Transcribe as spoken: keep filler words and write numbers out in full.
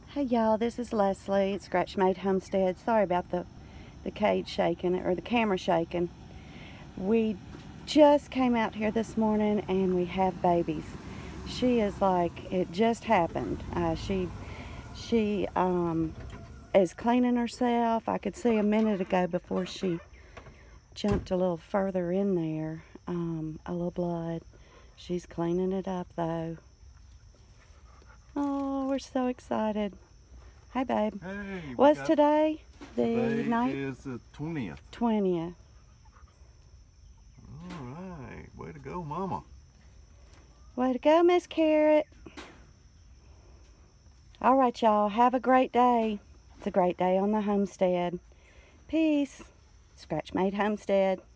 Hey y'all, this is Leslie at Scratch Made Homestead. Sorry about the, the cage shaking, or the camera shaking. We just came out here this morning and we have babies. She is like, it just happened. Uh, she she um, is cleaning herself. I could see a minute ago before she jumped a little further in there, um, a little blood. She's cleaning it up though. Oh, we're so excited. Hi, babe. Hey, What's today? The today night? is the twentieth. twentieth. All right, way to go, Mama. Way to go, Miss Carrot. All right, y'all. Have a great day. It's a great day on the homestead. Peace. Scratch Made Homestead.